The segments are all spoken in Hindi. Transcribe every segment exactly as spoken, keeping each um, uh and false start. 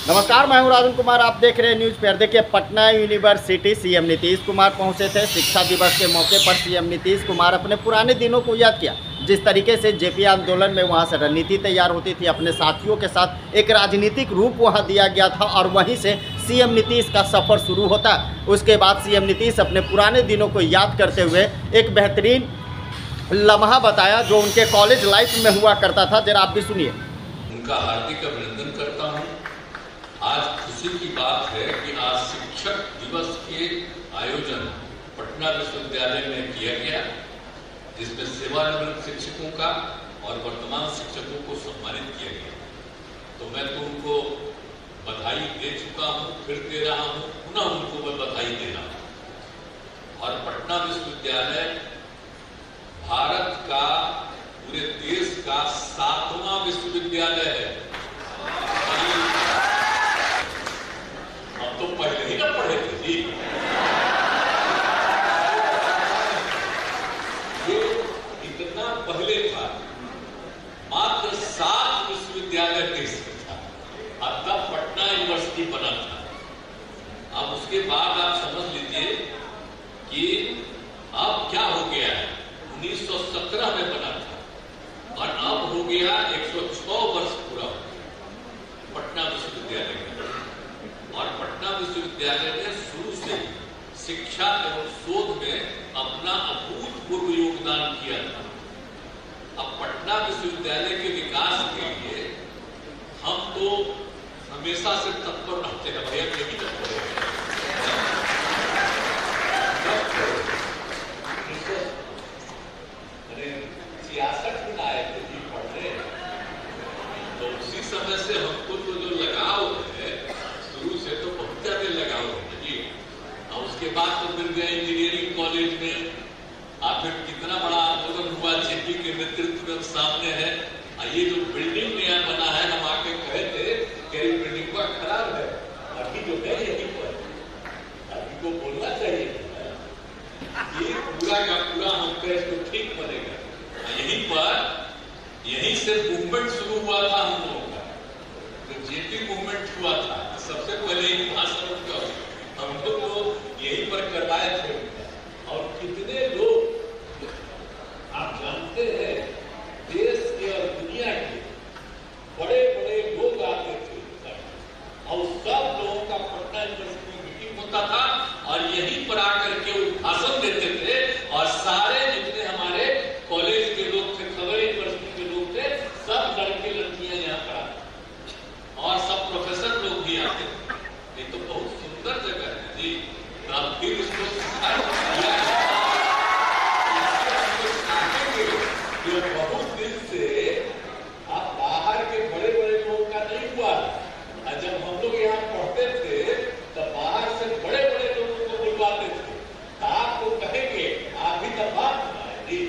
नमस्कार, मैं हूं राजन कुमार। आप देख रहे हैं न्यूज़ पेपर। देखिए, पटना यूनिवर्सिटी सीएम नीतीश कुमार पहुंचे थे। शिक्षा दिवस के मौके पर सीएम नीतीश कुमार अपने पुराने दिनों को याद किया, जिस तरीके से जेपी आंदोलन में वहां से रणनीति तैयार होती थी। अपने साथियों के साथ एक राजनीतिक रूप वहां दिया गया था और वहीं से सीएम नीतीश का सफ़र शुरू होता। उसके बाद सीएम नीतीश अपने पुराने दिनों को याद करते हुए एक बेहतरीन लम्हा बताया जो उनके कॉलेज लाइफ में हुआ करता था। जरा आप भी सुनिए। उनका हार्दिक अभिनंदन करता हूं। आज खुशी की बात है कि आज शिक्षक दिवस के आयोजन पटना विश्वविद्यालय में किया गया, जिसमें सेवानिवृत्त शिक्षकों का और वर्तमान शिक्षकों को सम्मानित किया गया। तो मैं तो उनको बधाई दे चुका हूं, फिर दे रहा हूं, पुनः उनको मैं बधाई दे रहा हूं। और पटना विश्वविद्यालय भारत का, पूरे देश का सातवां विश्वविद्यालय है। तो पहले ही ना पढ़े थे जी। ये इतना पहले था, मात्र सात विश्वविद्यालय देश में था, अब तब पटना यूनिवर्सिटी बना था। अब उसके बाद आप समझ लीजिए कि अब क्या हो गया है। उन्नीस सौ सत्रह में बना था और अब हो गया एक सौ छह वर्ष पूरा पटना विश्वविद्यालय में। और पटना विश्वविद्यालय ने शुरू से शिक्षा एवं शोध में अपना अभूतपूर्व योगदान किया था। अब पटना विश्वविद्यालय के विकास के लिए हम तो हमेशा से तत्पर रहते हैं। भैया ये भी तत्पर है। छियासठ में आए थे जी पढ़ने, तो उसी समय से हमको तो जो लगाव है शुरू से तो बहुत ज्यादा लगाव है जी। और उसके बाद तो फिर गए इंजीनियरिंग कॉलेज में। और फिर कितना बड़ा आंदोलन हुआ जेपी के नेतृत्व में, सामने है। और ये जो बिल्डिंग नया बना है, हम आके कहे थे कि ये बिल्डिंग का खराब है, अभी जो है यहीं पर अभी को बोलना चाहिए ये पूरा का पूरा हम कहे तो ठीक बनेगा। यहीं पर यहीं से मूवमेंट शुरू हुआ था हम लोगों का। जो जेपी मूवमेंट हुआ था, सबसे पहले एक भाषण उनका हम लोग तो यहीं पर करवाए थे। और कितने लोग आप जानते हैं, देश के और दुनिया के बड़े बड़े लोग आते थे और सब लोगों का पटना यूनिवर्सिटी में मीटिंग होता था और यहीं पर आकर के वो भाषण देते थे। और सारे जितने हमारे कॉलेज के लोग थे, खबर यूनिवर्सिटी के लोग थे, सब लड़के लड़कियां यहाँ पर आते और सब प्रोफेसर लोग भी आते थे। ये तो बहुत सुंदर जगह है जी। तो अब फिर इसको जो बहुत दिन से आप बाहर के बड़े बड़े लोगों का नहीं हुआ। और जब हम लोग यहाँ पढ़ते थे तब बाहर से बड़े बड़े लोगों को बुलवाते थे। तो आपको कहेंगे आप भी तब बात है जी,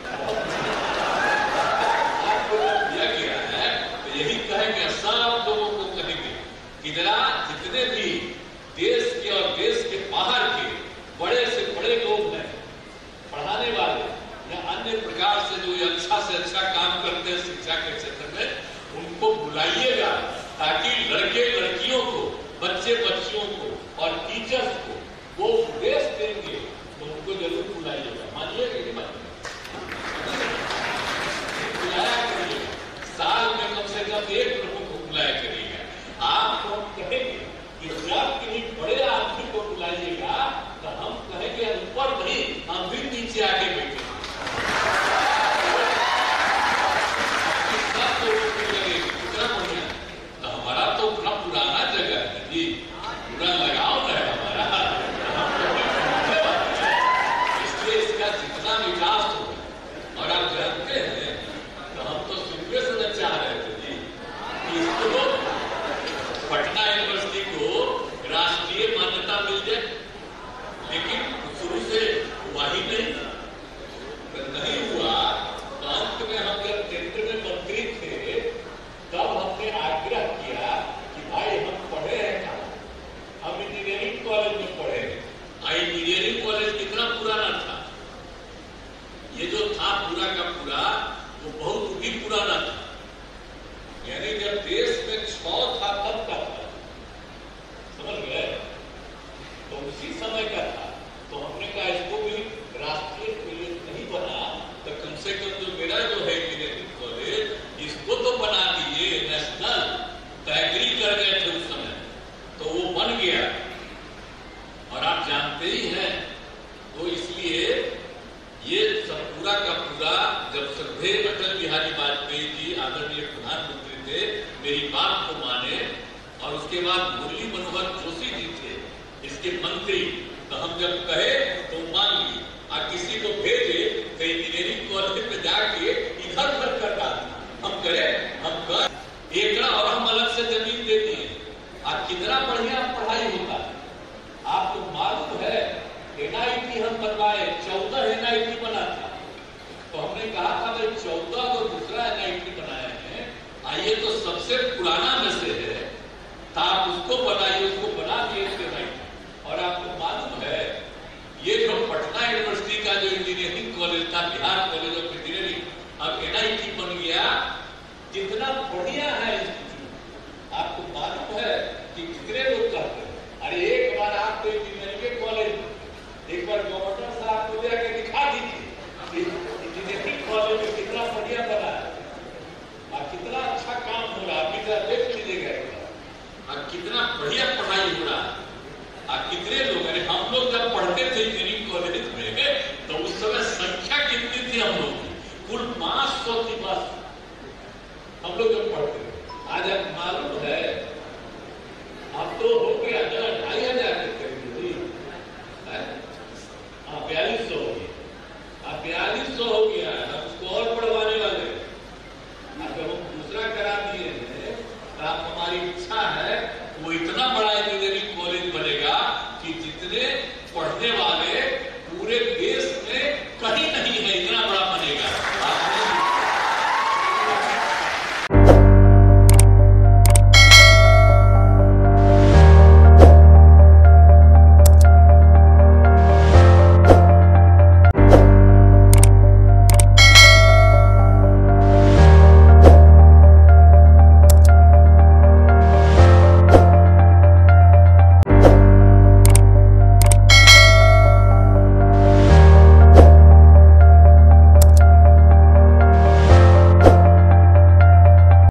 आपको दिया गया है तो यही कहेंगे, सब लोगों को कहेंगे कि जरा जितने भी देश के और देश के बाहर के बड़े से बड़े लोग हैं, पढ़ाने वाले या अन्य प्रकार से जो अच्छा से अच्छा काम करते हैं शिक्षा के क्षेत्र में, उनको बुलाइएगा ताकि लड़के लड़कियों को, बच्चे बच्चियों को और टीचर्स को वो उपदेश देंगे। तो उनको जरूर बुलाइएगा। मानिएगा कि नहीं मानिएगा? बुलाया करिएगा। साल में कम से कम एक लोगों को बुलाया करिएगा। आपको हम कहेंगे कि जब किसी बड़े आदमी को बुलाइएगा तो हम कहेंगे ऊपर नहीं, हम भी नीचे आके बैठे। सब लोगों को लगे कितना बढ़िया। तो हमारा तो बड़ा पुराना जगह है जी, पूरा लगाव है हमारा। इसलिए इसका जितना विकास हो, और आप जानते हैं तो हम तो शुरू से न चाह रहे थे जी कि इसको पटना यूनिवर्सिटी को राष्ट्रीय मान्यता मिल जाए, लेकिन शुरू से हुआ ही नहीं। नहीं हुआ तो अंत में हम जब केंद्र में मंत्री थे तब हमने आग्रह किया कि भाई हम पढ़े हैं कहाँ, हम इंजीनियरिंग कॉलेज में पढ़े। इंजीनियरिंग कॉलेज कितना पुराना था, ये जो था पूरा का पूरा वो बहुत ही पुराना था। यानी जब देश में छह था तब का था। श्रद्धेय अटल बिहारी वाजपेयी जी आदरणीय प्रधानमंत्री थे, मेरी बात को माने। और उसके बाद मुरली मनोहर जोशी जी थे इसके मंत्री, तो हम जब कहे तो मान ली, और किसी को भेजे तो इंजीनियरिंग कॉलेज पे जाके इधर उधर कर रहा था। हम करें, हम कर एकड़ा और हम अलग से जमीन दे दिए। और कितना बढ़िया पढ़ाई होता है आपको मालूम है। एनआईटी हम बनवाए, चौदह एनआईटी बना था, तो हमने कहा था भाई चौदह को दूसरा एनआईटी बनाया है, आइए तो सबसे पुराना में से है, तो आप उसको बनाइए, उसको बना दिए एनआईटी। और आपको मालूम है ये जो पटना यूनिवर्सिटी का जो इंजीनियरिंग कॉलेज था, बिहार कॉलेज ऑफ इंजीनियरिंग, अब एनआईटी बन गया। कितना बढ़िया है इंस्टीट्यूट, आपको मालूम है कि कितने लोग कहते हैं अरे एक बार आपको इंजीनियरिंग कॉलेज, एक बार गवर्नर साहब को जाकर दिखा दीजिए इंजीनियरिंग कॉलेज में कितना बढ़िया बना है और कितना अच्छा काम हो रहा है, अभी जरा देख लीजिएगा और कितना बढ़िया पढ़ाई हो रहा है। और कितने लोग, अरे हम लोग जब पढ़ते थे इंजीनियरिंग कॉलेज में तो उस समय संख्या कितनी थी हम लोग की, कुल पांच सौ थी बस हम लोग जब पढ़ते थे। आज आप मालूम